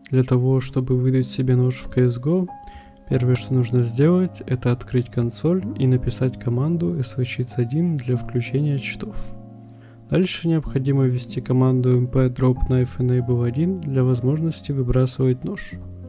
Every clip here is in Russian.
Для того, чтобы выдать себе нож в CSGO, первое, что нужно сделать, это открыть консоль и написать команду switch1 для включения читов. Дальше необходимо ввести команду mp drop knife enable 1 для возможности выбрасывать нож.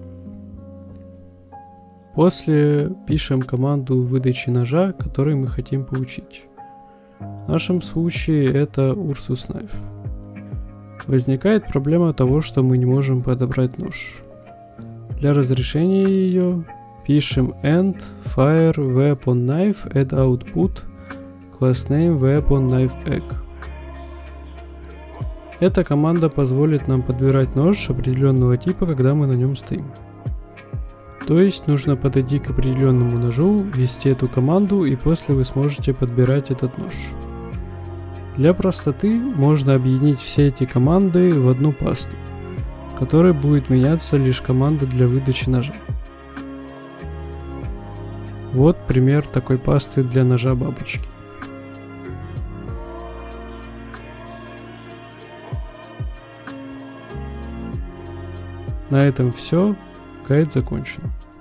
После пишем команду выдачи ножа, который мы хотим получить. В нашем случае это Ursus Knife. Возникает проблема того, что мы не можем подобрать нож. Для разрешения ее пишем end fire weapon knife add output class name weapon knife egg. Эта команда позволит нам подбирать нож определенного типа, когда мы на нем стоим. То есть нужно подойти к определенному ножу, ввести эту команду, и после вы сможете подбирать этот нож. Для простоты можно объединить все эти команды в одну пасту, в которой будет меняться лишь команда для выдачи ножа. Вот пример такой пасты для ножа бабочки. На этом все. Гайд закончен.